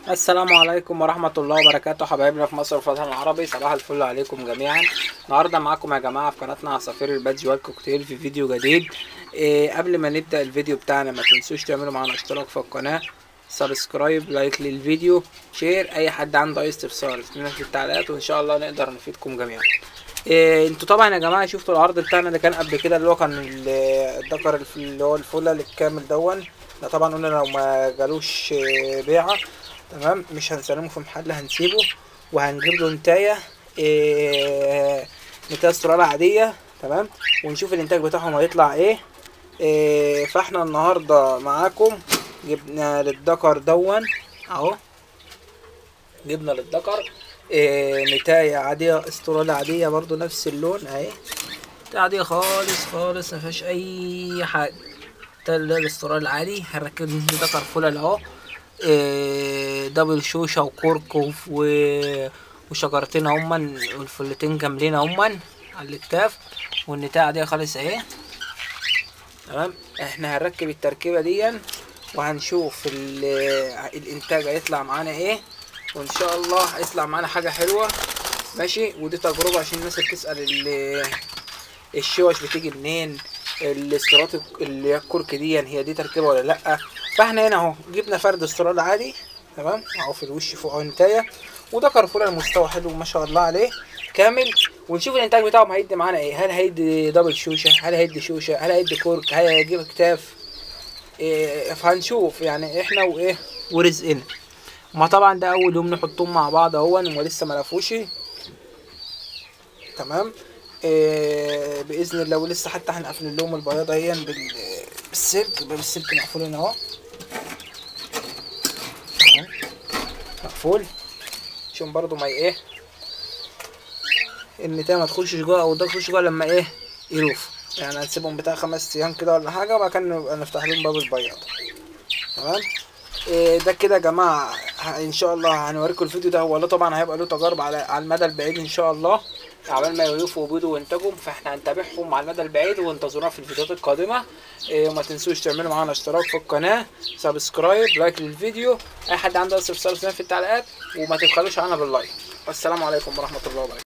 السلام عليكم ورحمة الله وبركاته حبايبنا في مصر والوطن العربي، صباح الفل عليكم جميعا. النهارده معاكم يا جماعة في قناتنا عصافير البادجي والكوكتيل في فيديو جديد. قبل ما نبدأ الفيديو بتاعنا ما تنسوش تعملوا معانا اشتراك في القناة، سبسكرايب، لايك للفيديو، شير. اي حد عنده اي استفسار اكتبوا في التعليقات وان شاء الله نقدر نفيدكم جميعا. انتوا طبعا يا جماعة شفتوا العرض بتاعنا اللي كان قبل كده، اللي هو كان الذكر اللي هو الفلة الكامل دون. ده طبعا قلنا لو ما جالوش بيعة تمام مش هنسلمه في محل، هنسيبه وهنجيب له نتاية نتاية استرالة عادية تمام، ونشوف الانتاج بتاعهم هيطلع ايه. فاحنا النهاردة معاكم جبنا للذكر دون اهو، جبنا للذكر نتاية عادية استرالة عادية برضو نفس اللون اهي، عادية خالص خالص مفيهاش اي حاجة. ده الاسترالي العادي هنركب ذكر فلل اهو، دبل شوشة وكركم وشجرتين هما والفلتين كاملين هما على الكتاف، والنتاعة دي خالص اهي تمام. احنا هنركب التركيبة دي وهنشوف الانتاج هيطلع معانا ايه، وان شاء الله هيطلع معانا حاجة حلوة ماشي. ودي تجربة عشان الناس اللي بتسأل الشوش بتيجي منين، الاسترات اللي هي الكرك هي دي تركيبه ولا لا. فاحنا هنا اهو جبنا فرد استرال عادي تمام اهو في الوش فوق نتايه، وده كرفوله المستوى حلو ما شاء الله عليه كامل. ونشوف الانتاج بتاعهم هيدي معانا ايه، هل هيدي دبل شوشه، هل هيدي شوشه، هل هيدي كرك، هل هيجيب كتاف. فهنشوف يعني احنا وايه ورزقنا. ما طبعا ده اول يوم نحطهم مع بعض اهو ولسه ما لفوش تمام. باذن الله، ولسه حتى هنقفل لهم البياضه اهي بالسلك، بالسلك مقفولين اهو مقفول عشان برضو ما ايه النتايه ما تخشش جوه او ده يخش جوه لما ايه يروف. يعني هنسيبهم بتاع 5 ايام كده ولا حاجه، وبعد كده نبقى نفتح لهم باب البياض تمام. ده كده يا جماعه ان شاء الله هنوريكم الفيديو ده. هو طبعا هيبقى له تجارب على المدى البعيد ان شاء الله، عبال ما يوقفوا وبيضوا وينتجوا. فاحنا هنتابعهم على المدى البعيد وانتظرونا في الفيديوهات القادمه. وما تنسوش تعملوا معانا اشتراك في القناه، سبسكرايب، لايك للفيديو. اي حد عنده استفسار في التعليقات، وما تبخلوش عنها باللايك. والسلام عليكم ورحمه الله وبركاته.